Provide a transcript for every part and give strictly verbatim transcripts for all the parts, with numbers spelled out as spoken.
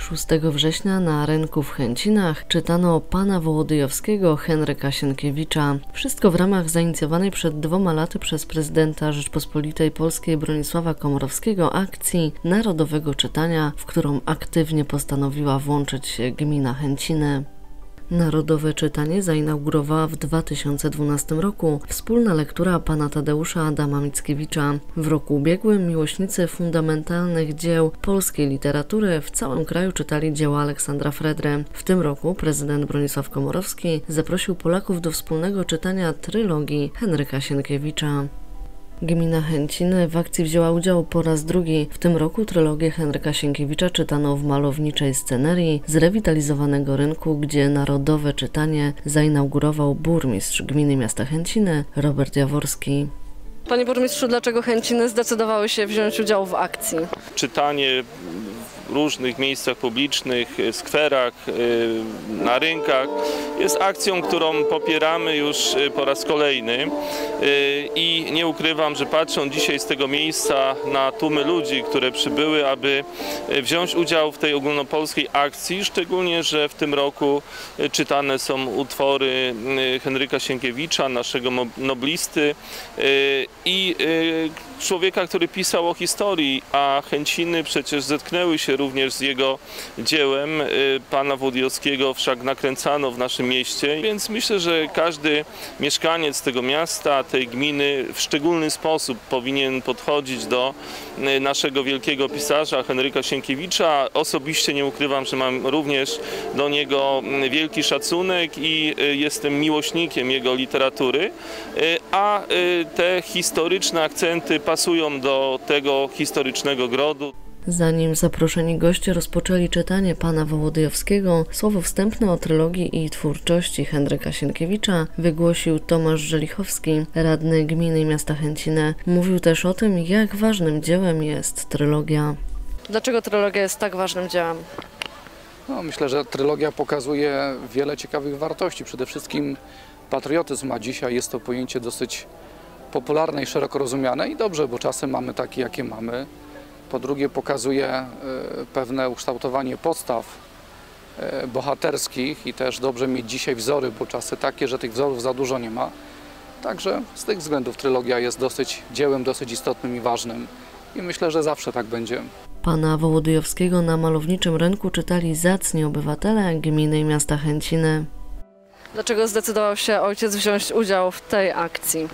szóstego września na rynku w Chęcinach czytano pana Wołodyjowskiego Henryka Sienkiewicza. Wszystko w ramach zainicjowanej przed dwoma laty przez prezydenta Rzeczpospolitej Polskiej Bronisława Komorowskiego akcji Narodowego Czytania, w którą aktywnie postanowiła włączyć się gmina Chęciny. Narodowe Czytanie zainaugurowała w dwa tysiące dwunastym roku wspólna lektura pana Tadeusza Adama Mickiewicza. W roku ubiegłym miłośnicy fundamentalnych dzieł polskiej literatury w całym kraju czytali dzieła Aleksandra Fredry. W tym roku prezydent Bronisław Komorowski zaprosił Polaków do wspólnego czytania trylogii Henryka Sienkiewicza. Gmina Chęciny w akcji wzięła udział po raz drugi. W tym roku trylogię Henryka Sienkiewicza czytano w malowniczej scenerii zrewitalizowanego rynku, gdzie Narodowe Czytanie zainaugurował burmistrz gminy miasta Chęciny Robert Jaworski. Panie burmistrzu, dlaczego Chęciny zdecydowały się wziąć udział w akcji? Czytanie w różnych miejscach publicznych, skwerach, na rynkach jest akcją, którą popieramy już po raz kolejny i nie ukrywam, że patrząc dzisiaj z tego miejsca na tłumy ludzi, które przybyły, aby wziąć udział w tej ogólnopolskiej akcji, szczególnie, że w tym roku czytane są utwory Henryka Sienkiewicza, naszego noblisty i człowieka, który pisał o historii, a Chęciny przecież zetknęły się również z jego dziełem. Pana Wołodyjowskiego wszak nakręcano w naszym mieście, więc myślę, że każdy mieszkaniec tego miasta, tej gminy w szczególny sposób powinien podchodzić do naszego wielkiego pisarza Henryka Sienkiewicza. Osobiście nie ukrywam, że mam również do niego wielki szacunek i jestem miłośnikiem jego literatury, a te historyczne akcenty pasują do tego historycznego grodu. Zanim zaproszeni goście rozpoczęli czytanie pana Wołodyjowskiego, słowo wstępne o trylogii i twórczości Henryka Sienkiewicza wygłosił Tomasz Żelichowski, radny gminy i miasta Chęciny. Mówił też o tym, jak ważnym dziełem jest trylogia. Dlaczego trylogia jest tak ważnym dziełem? No, myślę, że trylogia pokazuje wiele ciekawych wartości. Przede wszystkim patriotyzm, a dzisiaj jest to pojęcie dosyć popularne i szeroko rozumiane i dobrze, bo czasy mamy takie, jakie mamy. Po drugie, pokazuje pewne ukształtowanie postaw bohaterskich i też dobrze mieć dzisiaj wzory, bo czasy takie, że tych wzorów za dużo nie ma. Także z tych względów trylogia jest dosyć dziełem, dosyć istotnym i ważnym i myślę, że zawsze tak będzie. Pana Wołodyjowskiego na malowniczym rynku czytali zacni obywatele gminy i miasta Chęciny. Dlaczego zdecydował się ojciec wziąć udział w tej akcji?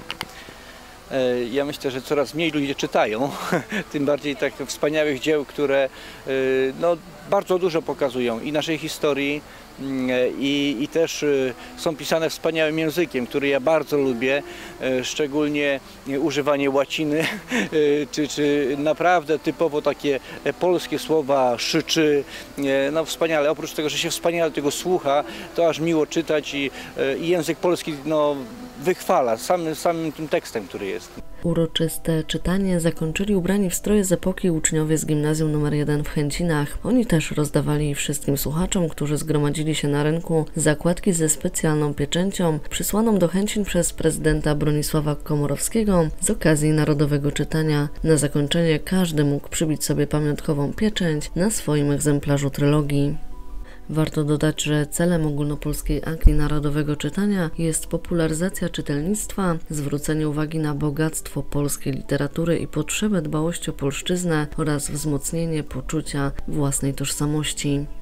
Ja myślę, że coraz mniej ludzie czytają, tym bardziej tak wspaniałych dzieł, które no, bardzo dużo pokazują i naszej historii, i, i też są pisane wspaniałym językiem, który ja bardzo lubię, szczególnie używanie łaciny, czy, czy naprawdę typowo takie polskie słowa, szyczy, no wspaniale. Oprócz tego, że się wspaniale tego słucha, to aż miło czytać i, i język polski no, wychwala samym, samym tym tekstem, który jest. Uroczyste czytanie zakończyli ubrani w stroje z epoki uczniowie z gimnazjum numer jeden w Chęcinach. Oni też rozdawali wszystkim słuchaczom, którzy zgromadzili się na rynku, zakładki ze specjalną pieczęcią przysłaną do Chęcin przez prezydenta Bronisława Komorowskiego z okazji Narodowego Czytania. Na zakończenie każdy mógł przybić sobie pamiątkową pieczęć na swoim egzemplarzu trylogii. Warto dodać, że celem ogólnopolskiej akcji Narodowego Czytania jest popularyzacja czytelnictwa, zwrócenie uwagi na bogactwo polskiej literatury i potrzebę dbałości o polszczyznę oraz wzmocnienie poczucia własnej tożsamości.